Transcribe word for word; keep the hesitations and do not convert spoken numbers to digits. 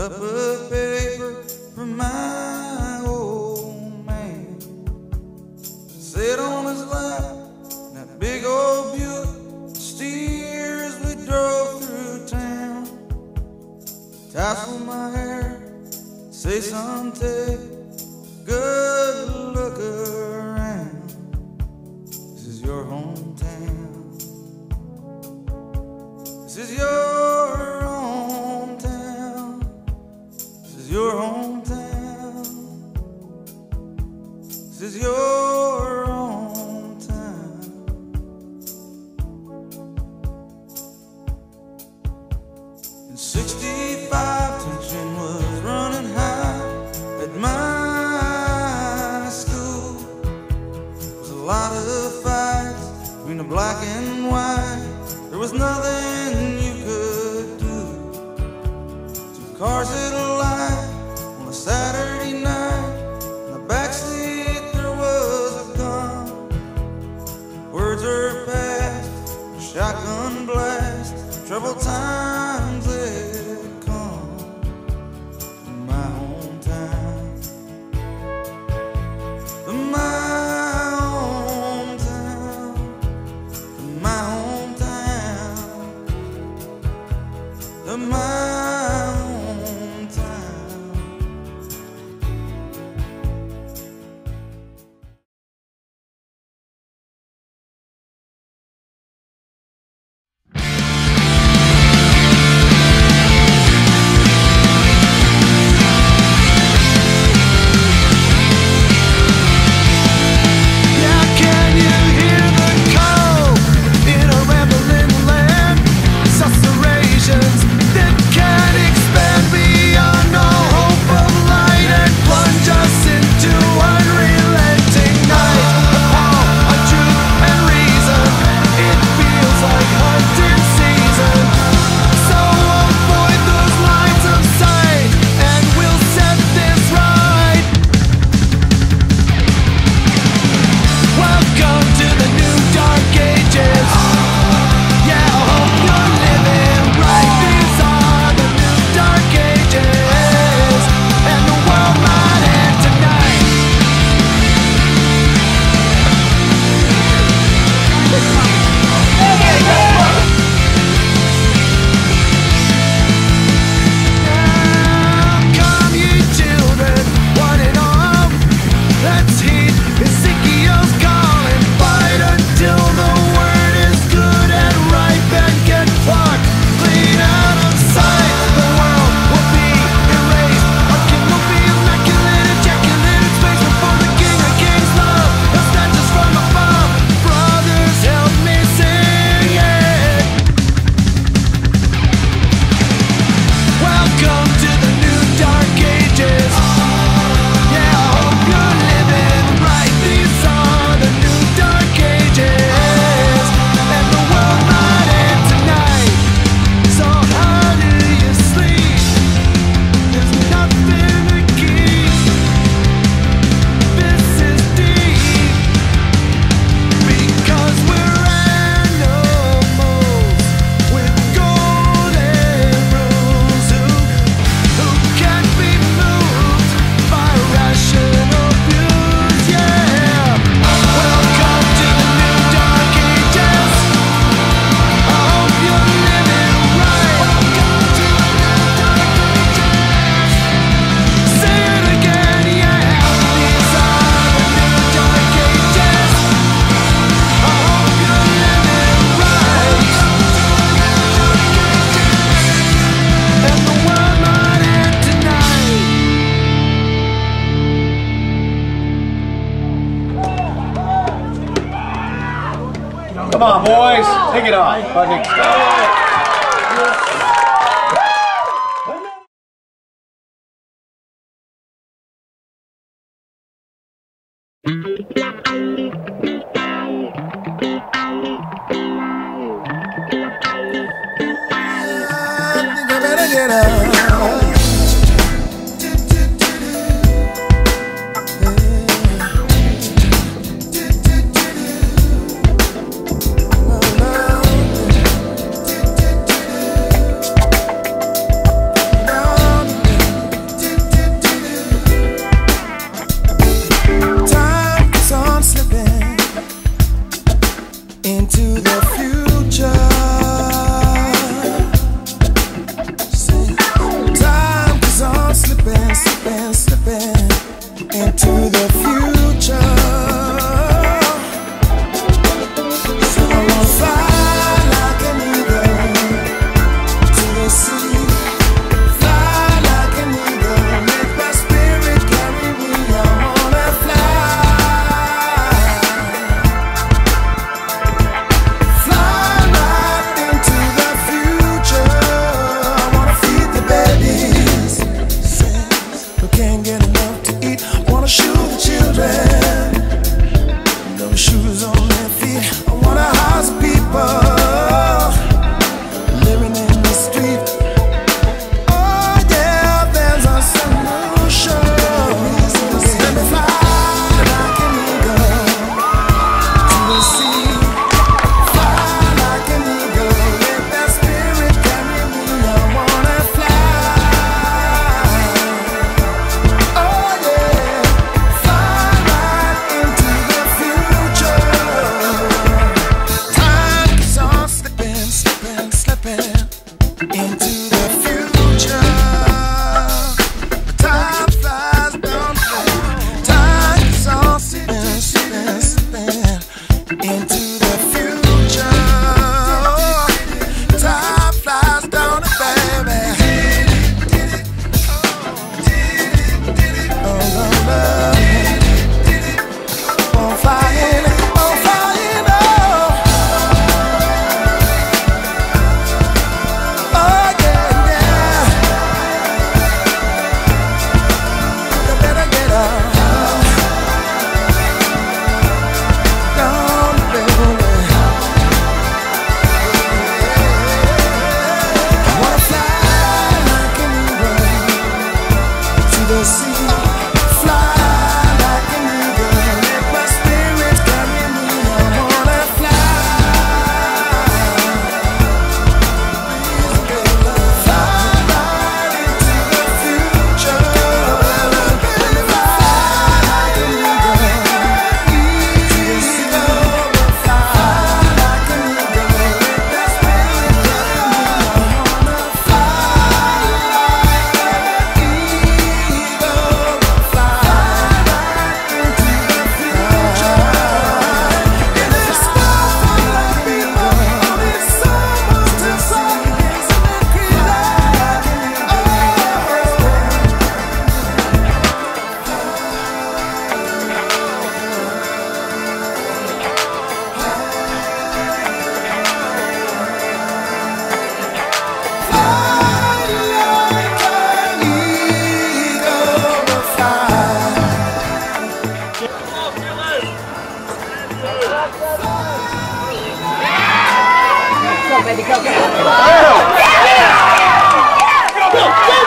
up a paper from my old man. Sit on his lap in that big old Buick, steers we drove through town. Tassel my hair, say son, take a good look around. This is your hometown. This is your hometown. This is your hometown. This is your hometown. In sixty-five, tension was running high at my school. There was a lot of fights between the black and white. There was nothing you could do. Two cars at a light on a Saturday night. In the backseat there was a gun. Words are passed, a shotgun blast. Troubled times had come in my hometown. In my hometown. In my hometown. In my hometown. Come on, boys. Take it off. Fucking the sea. Fly like an eagle, let my spirit carry me. I wanna fly. Fly right into the future. Fly like an eagle, eagle. Fly like an eagle, let my spirit carry me. I wanna fly like an eagle. Fly right into the future. In the sky full of people, it's so much to see. Isn't it crazy? Oh. Go, baby, go, go. Go, go.